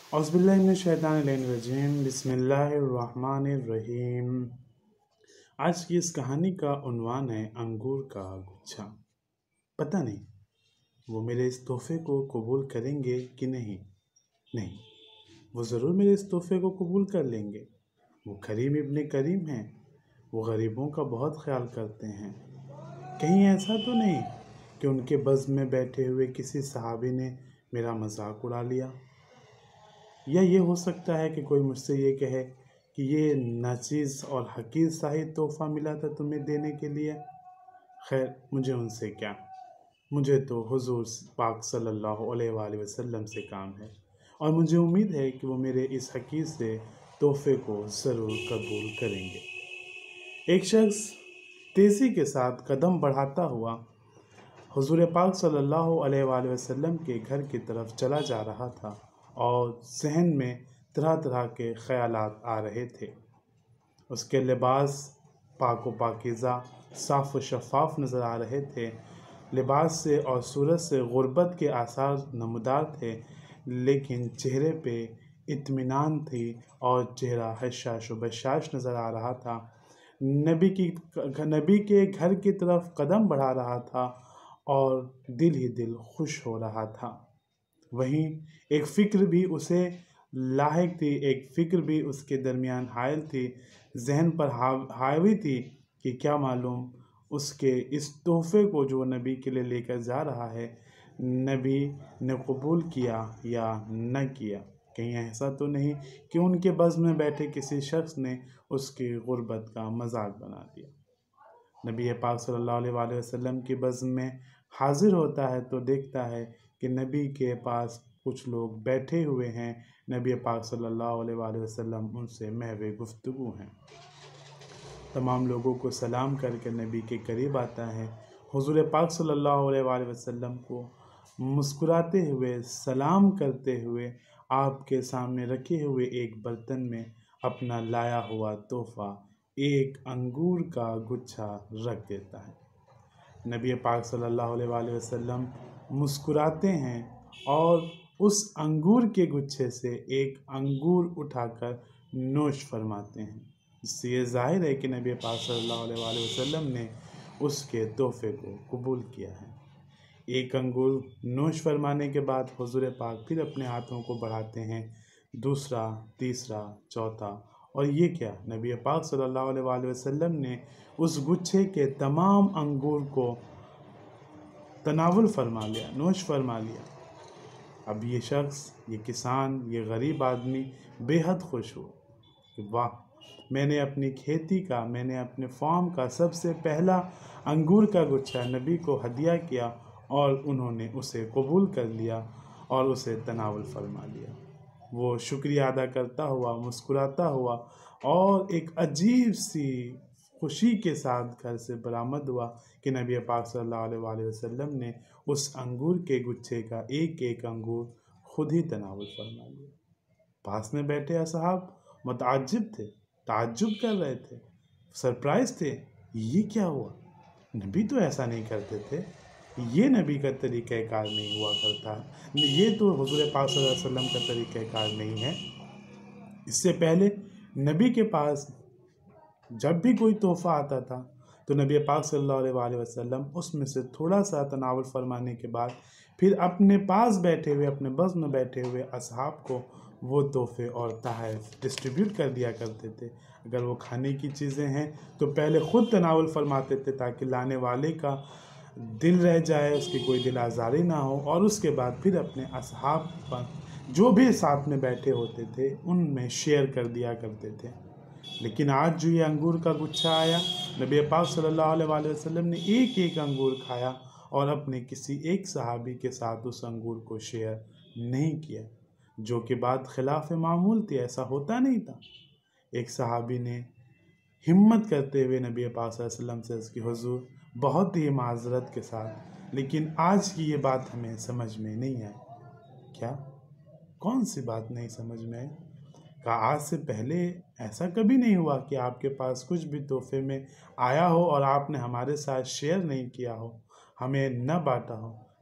औज़ुबिल्लाहिमिनश्शैतानिर्रजीम बिस्मिल्लाहिर्रहमानिर्रहीम। आज की इस कहानी का उन्वान है अंगूर का गुच्छा। पता नहीं वो मेरे इस तोहफे को कबूल करेंगे कि नहीं। नहीं, वो ज़रूर मेरे इस तोहफे को कबूल कर लेंगे। वो करीम इब्ने करीम हैं, वो गरीबों का बहुत ख्याल करते हैं। कहीं ऐसा तो नहीं कि उनके बज़्म में बैठे हुए किसी सहाबी ने मेरा मजाक उड़ा लिया, या ये हो सकता है कि कोई मुझसे ये कहे कि ये नाचीज़ और हकीर शाही तोहफ़ा मिला था तुम्हें देने के लिए। खैर, मुझे उनसे क्या, मुझे तो हुजूर पाक सल्लल्लाहु अलैहि वसल्लम से काम है, और मुझे उम्मीद है कि वो मेरे इस हकीर से तोहफ़े को ज़रूर कबूल करेंगे। एक शख्स तेज़ी के साथ कदम बढ़ाता हुआ हुजूर पाक सल्लल्लाहु अलैहि वसल्लम के घर की तरफ चला जा रहा था, और ज़हन में तरह तरह के ख़यालात आ रहे थे। उसके लिबास पाक व पाकीज़ा, साफ़ व शफ़ाफ़ नज़र आ रहे थे। लिबास से और सूरत से गुर्बत के आसार नमूदार थे, लेकिन चेहरे पे इत्मीनान थी और चेहरा हशाश व बशाश नज़र आ रहा था। नबी के घर की तरफ कदम बढ़ा रहा था और दिल ही दिल खुश हो रहा था। वहीं एक फ़िक्र भी उसे लाहिक थी, एक फ़िक्र भी उसके दरमियान हायल थी, जहन पर हावी थी कि क्या मालूम उसके इस तोहफ़े को जो नबी के लिए लेकर जा रहा है, नबी ने कबूल किया या न किया। कहीं ऐसा तो नहीं कि उनके बज़्म में बैठे किसी शख्स ने उसकी गुर्बत का मजाक बना दिया। नबी पाक सल्लल्लाहु अलैहि वसल्लम की बज़्म में हाजिर होता है तो देखता है कि नबी के पास कुछ लोग बैठे हुए हैं। नबी पाक सल्लल्लाहु अलैहि वसल्लम उनसे महवे गुफ्तगू हैं। तमाम लोगों को सलाम करके नबी के करीब आता है। हुजूर पाक सल्लल्लाहु अलैहि वसल्लम को मुस्कुराते हुए सलाम करते हुए आपके सामने रखे हुए एक बर्तन में अपना लाया हुआ तोहफ़ा, एक अंगूर का गुच्छा रख देता है। नबी पाक सल्लल्लाहु अलैहि वसल्लम मुस्कुराते हैं और उस अंगूर के गुच्छे से एक अंगूर उठाकर नोश फरमाते हैं, जिससे ये ज़ाहिर है कि नबी पाक सल्लल्लाहु अलैहि वसल्लम ने उसके तोहफ़े को कबूल किया है। एक अंगूर नोश फरमाने के बाद हुजूर पाक फिर अपने हाथों को बढ़ाते हैं, दूसरा, तीसरा, चौथा, और ये क्या, नबी पाक सल्लल्लाहु अलैहि वसल्लम ने उस गुच्छे के तमाम अंगूर को तनावुल फरमा लिया, नोश फरमा लिया। अब ये शख्स, ये किसान, ये गरीब आदमी बेहद खुश हो कि वाह, मैंने अपनी खेती का, मैंने अपने फार्म का सबसे पहला अंगूर का गुच्छा नबी को हदिया किया और उन्होंने उसे कबूल कर लिया और उसे तनावुल फरमा लिया। वो शुक्रिया अदा करता हुआ, मुस्कुराता हुआ और एक अजीब सी खुशी के साथ घर से बरामद हुआ कि नबी पाक सल्लल्लाहु अलैहि वसल्लम ने उस अंगूर के गुच्छे का एक एक अंगूर खुद ही तनावुल फरमा लिया। पास में बैठे असहाब मुताज्जिब थे, ताज्जुब कर रहे थे, सरप्राइज थे। ये क्या हुआ? नबी तो ऐसा नहीं करते थे, ये नबी का तरीक़ाकार नहीं हुआ करता, ये तो हुजूर पाक सल्लल्लाहु अलैहि वसल्लम का तरीक़ाकार नहीं है। इससे पहले नबी के पास जब भी कोई तोहफ़ा आता था तो नबी पाक सल्लल्लाहु अलैहि वसल्लम उसमें से थोड़ा सा तनावुल फरमाने के बाद फिर अपने पास बैठे हुए, अपने बज़्म में बैठे हुए असहाब को वो तोहफ़े और तोहफ़े डिस्ट्रीब्यूट कर दिया करते थे। अगर वो खाने की चीज़ें हैं तो पहले ख़ुद तनावुल फरमाते थे ताकि लाने वाले का दिल रह जाए, उसकी कोई दिल आज़ारी ना हो, और उसके बाद फिर अपने असहाब पर जो भी साथ में बैठे होते थे उनमें शेयर कर दिया करते थे। लेकिन आज जो ये अंगूर का गुच्छा आया, नबी पाक सल्लल्लाहु अलैहि वसल्लम ने एक एक अंगूर खाया और अपने किसी एक सहाबी के साथ उस अंगूर को शेयर नहीं किया, जो कि बात खिलाफ मामूल थी, ऐसा होता नहीं था। एक सहाबी ने हिम्मत करते हुए नबी पाक सल्लल्लाहु अलैहि वसल्लम से उसकी हुजूर, बहुत ही माजरत के साथ, लेकिन आज की ये बात हमें समझ में नहीं आई। क्या? कौन सी बात नहीं समझ में आई? का आज से पहले ऐसा कभी नहीं हुआ कि आपके पास कुछ भी तोहफे में आया हो और आपने हमारे साथ शेयर नहीं किया हो, हमें न बांटा हो,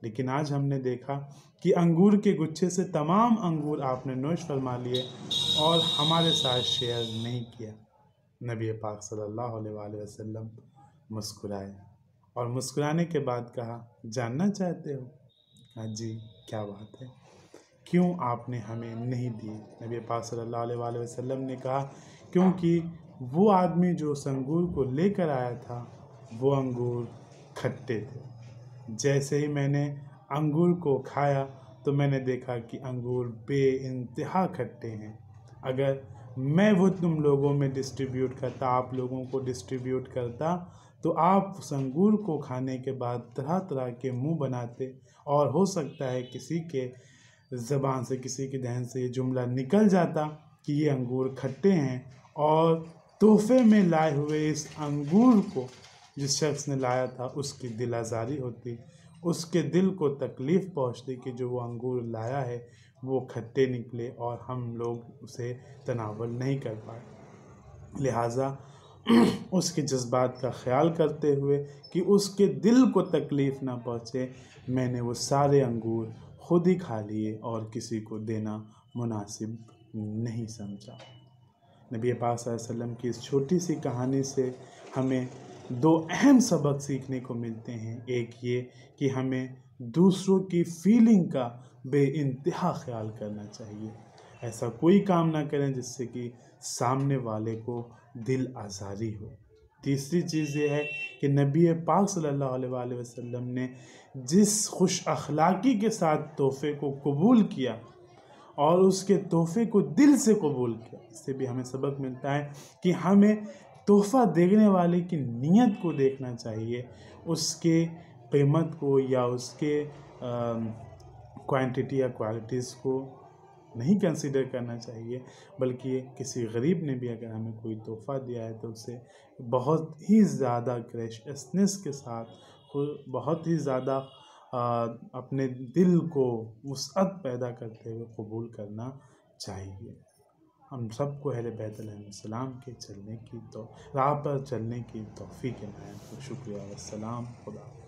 लेकिन आज हमने देखा कि अंगूर के गुच्छे से तमाम अंगूर आपने नोश फरमा लिए और हमारे साथ शेयर नहीं किया। नबी पाक सल्लल्लाहु अलैहि वसल्लम मुस्कुराए और मुस्कुराने के बाद कहा, जानना चाहते हो? हाँ जी, क्या बात है, क्यों आपने हमें नहीं दिए? नबी पाक सल्लल्लाहु अलैहि वसल्लम ने कहा, क्योंकि वो आदमी जो उस अंगूर को लेकर आया था वो अंगूर खट्टे थे। जैसे ही मैंने अंगूर को खाया तो मैंने देखा कि अंगूर बेइंतहा खट्टे हैं। अगर मैं वो तुम लोगों में डिस्ट्रीब्यूट करता, आप लोगों को डिस्ट्रीब्यूट करता, तो आप उस अंगूर को खाने के बाद तरह तरह के मुंह बनाते और हो सकता है किसी के ज़बान से, किसी के दहन से ये जुमला निकल जाता कि ये अंगूर खट्टे हैं, और तोहफे में लाए हुए इस अंगूर को जिस शख्स ने लाया था उसकी दिल आज़ारी होती, उसके दिल को तकलीफ़ पहुंचती कि जो वो अंगूर लाया है वो खट्टे निकले और हम लोग उसे तनावल नहीं कर पाए। लिहाजा उसके जज्बात का ख्याल करते हुए कि उसके दिल को तकलीफ़ ना पहुँचे, मैंने वो सारे अंगूर खुद ही खा लिए और किसी को देना मुनासिब नहीं समझा। नबी पाक सल्लल्लाहु अलैहि वसल्लम की इस छोटी सी कहानी से हमें दो अहम सबक सीखने को मिलते हैं। एक ये कि हमें दूसरों की फीलिंग का बेइंतहा ख्याल करना चाहिए। ऐसा कोई काम ना करें जिससे कि सामने वाले को दिल आज़ारी हो। तीसरी चीज़ ये है कि नबी पाक सल्लल्लाहु अलैहि वसल्लम ने जिस खुश अखलाक़ी के साथ तोहफ़े को कबूल किया और उसके तोहफ़े को दिल से कबूल किया, इससे भी हमें सबक मिलता है कि हमें तोहफ़ा देने वाले की नीयत को देखना चाहिए, उसके कीमत को या उसके क्वांटिटी या क्वालिटीज़ को नहीं कंसीडर करना चाहिए, बल्कि किसी गरीब ने भी अगर हमें कोई तोहफ़ा दिया है तो उसे बहुत ही ज़्यादा ग्रेशियसनेस के साथ, बहुत ही ज़्यादा अपने दिल को वुसअत पैदा करते हुए कबूल करना चाहिए। हम सबको अहले बैत अलैहिस्सलाम के चलने की तो राह पर चलने की तौफीक इनायत हो। शुक्रिया, वस्सलाम, खुदा।